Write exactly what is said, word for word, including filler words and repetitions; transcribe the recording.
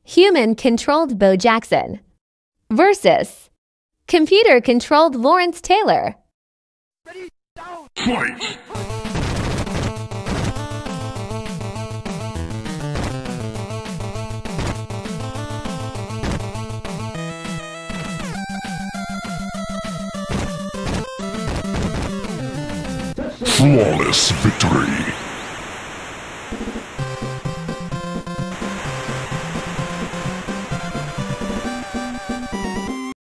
Human-controlled Bo Jackson versus computer-controlled Lawrence Taylor. Fight! Flawless victory.